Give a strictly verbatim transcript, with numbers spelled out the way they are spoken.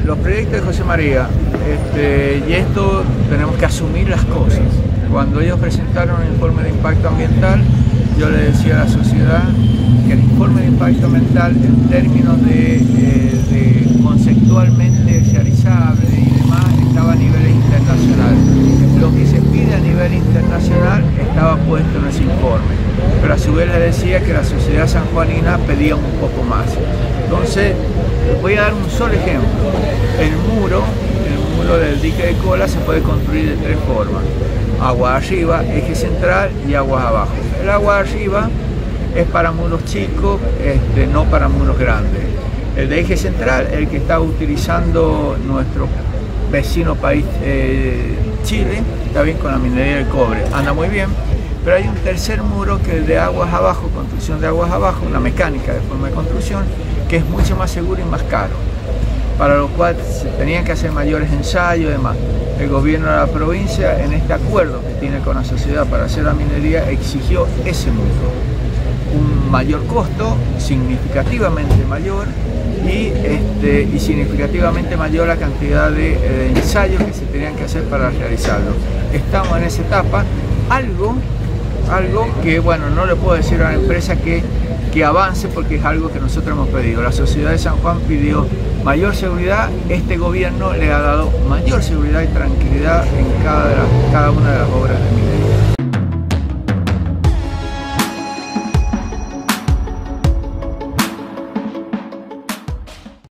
los proyectos de José María, este, y esto tenemos que asumir las cosas. Cuando ellos presentaron el informe de impacto ambiental, yo le decía a la sociedad que el informe de impacto ambiental en términos de, eh, de conceptualmente realizable y demás estaba a nivel internacional. Lo que se pide a nivel internacional estaba puesto en ese informe, pero a su vez le decía que la sociedad sanjuanina pedía un poco más. Entonces, voy a dar un solo ejemplo. El muro, el muro del dique de Cola se puede construir de tres formas: agua arriba, eje central y aguas abajo. El agua arriba es para muros chicos, este, no para muros grandes. El de eje central, el que está utilizando nuestro vecino país eh, Chile, está bien con la minería del cobre, anda muy bien, pero hay un tercer muro que es de aguas abajo, construcción de aguas abajo, una mecánica de forma de construcción, que es mucho más seguro y más caro, para lo cual se tenían que hacer mayores ensayos y demás. El gobierno de la provincia, en este acuerdo que tiene con la sociedad para hacer la minería, exigió ese muro, un mayor costo, significativamente mayor, y, este, y significativamente mayor la cantidad de, de ensayos que se tenían que hacer para realizarlo. Estamos en esa etapa, algo, algo que, bueno, no le puedo decir a la empresa que, que avance, porque es algo que nosotros hemos pedido. La sociedad de San Juan pidió mayor seguridad, este gobierno le ha dado mayor seguridad y tranquilidad en cada, de las, cada una de las obras de minería.